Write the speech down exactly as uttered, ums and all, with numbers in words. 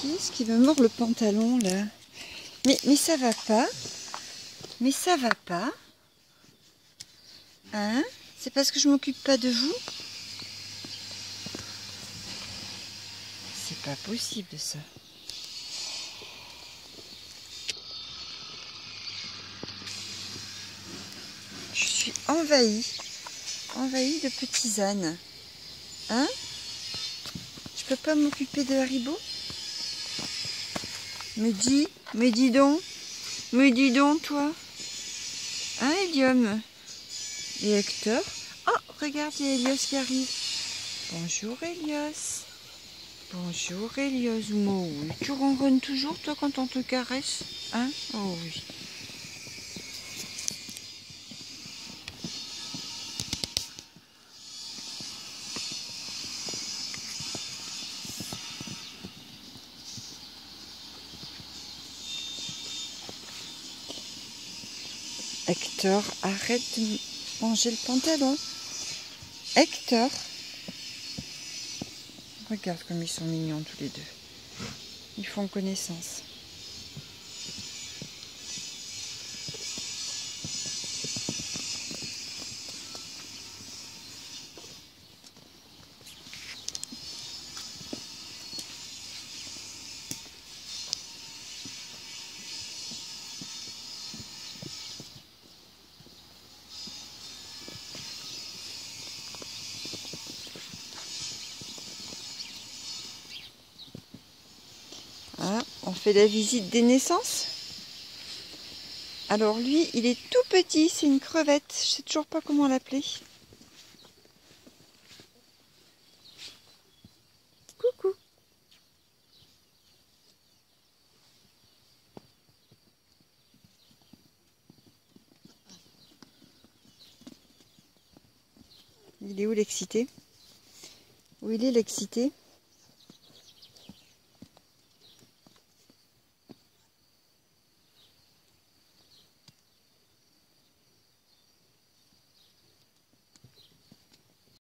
Qu'est-ce qui me mord le pantalon là? Mais, mais ça va pas. Mais ça va pas. Hein? C'est parce que je m'occupe pas de vous? C'est pas possible ça. Je suis envahie. Envahie de petits ânes. Hein? Je peux pas m'occuper de Haribo? Mais dis, mais dis donc. Mais dis donc toi. Hein, Elium? Et Hector? Oh, regarde, il y a Elios qui arrive. Bonjour Elios. Bonjour Elios. Oh, oui. Tu ronronnes toujours toi quand on te caresse? Hein? Oh oui. Hector, arrête de manger le pantalon. Hector. Regarde comme ils sont mignons tous les deux. Ils font connaissance. Ah, on fait la visite des naissances. Alors lui, il est tout petit, c'est une crevette. Je sais toujours pas comment l'appeler. Coucou. Il est où l'excité? Où il est l'excité?